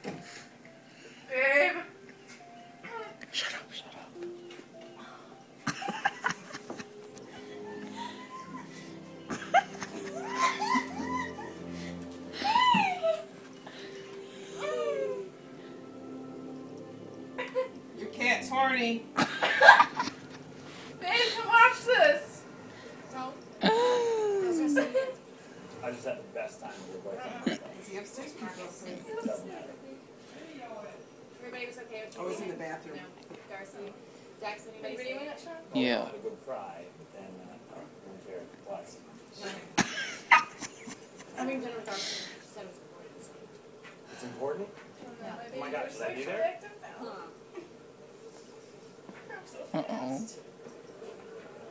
Babe. Shut up, shut up. Your cat's horny. Babe, come watch this. No. I just had the best time with your boyfriend. Is he upstairs? Doesn't matter. Everybody was okay with I was in the bathroom. No. Darcy. Jackson, anybody Anybody say want it? that shot? Yeah. I had a good cry, but then I don't care what. I mean, Jennifer Darcy. She said it was important. So. It's important? Yeah. Oh my gosh, should I be there? Huh. I'm so Uh-oh. fast.